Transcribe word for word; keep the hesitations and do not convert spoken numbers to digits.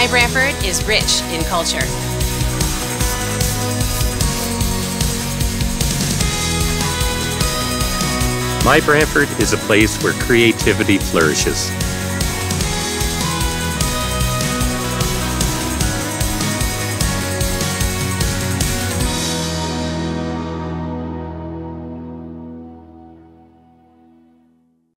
My Brantford is rich in culture. My Brantford is a place where creativity flourishes.